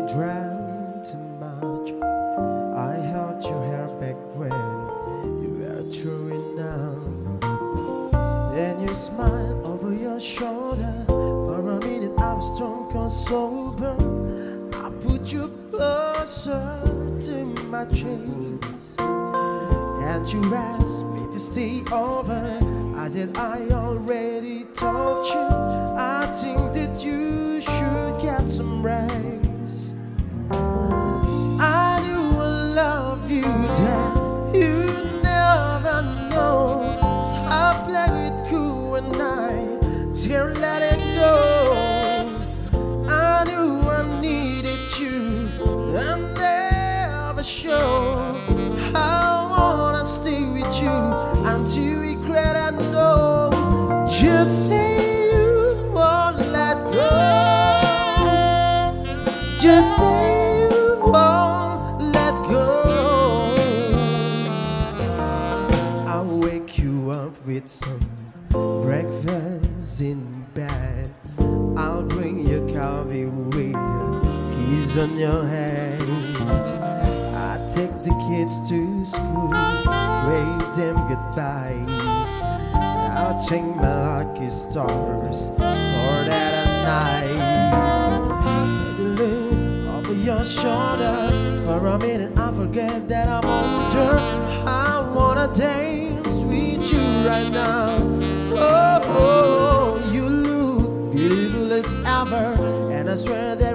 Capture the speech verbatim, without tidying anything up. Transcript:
drank too much. I held your hair back when you were throwing down. Then you smiled over your shoulder. For a minute I was drunk or sober. I put you closer to my chest, and you asked me to stay over. I said I already told you. I think that you should get some rest. I do love you, that you never know. So I play it cool and I just let it go. I knew I needed you and never show. I wanna stay with you until we regret I know. Just say you won't let go. Just say you won't let go. I'll wake you up with some breakfast in bed. I'll bring you coffee with a kiss on your head. I take the kids to school, wave them goodbye. I'll take my lucky stars for that night. You look over your shoulder. For a minute I forget that I'm older. I wanna dance with you right now. Oh, oh, you look beautiful as ever, and I swear that